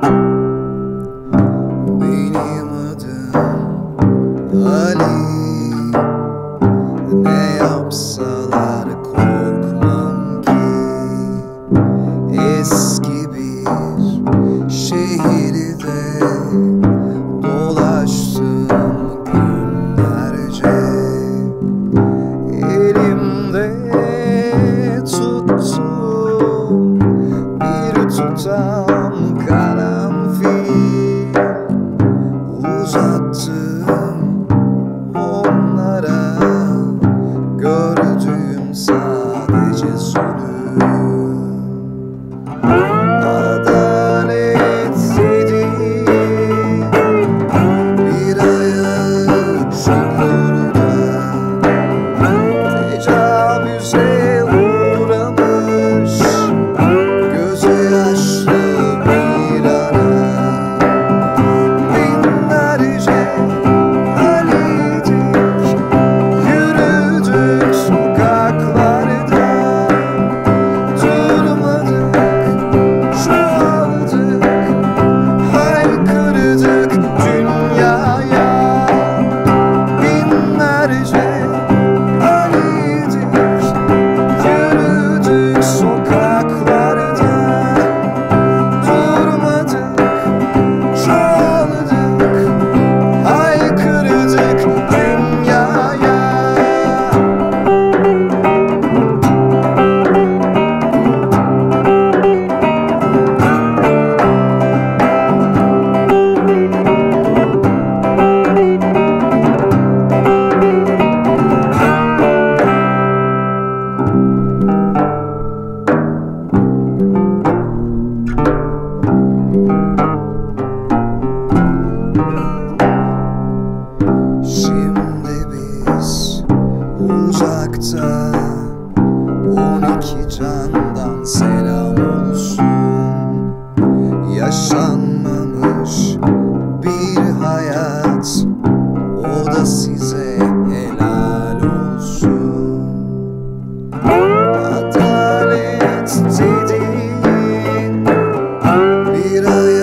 Benim adım Ali, ne yapsalar korkmam ki. Eski bir şehirde dolaştım günlerce. Elimde tuttuğum bir tutam karanfil. Uzattım onlara, gördüğüm sadece zulüm. Adalet dediğin bir ayağı çukurda. Tecavüze uğramış, gözü yaşlı bir ana. Binlerce Ali'dik, yürüdük sokaklarda. Durmadık, çoğaldık, haykırdık dünyaya. Binlerce Ali'dik, yürüdük sokaklarda. Durmadık, çoğaldık, haykırdık dünyaya. Şimdi biz uzakta, 12 candan selam olsun. Yaşanmamış bir hayat, o da size helal olsun. Adalet dediğin bir hayat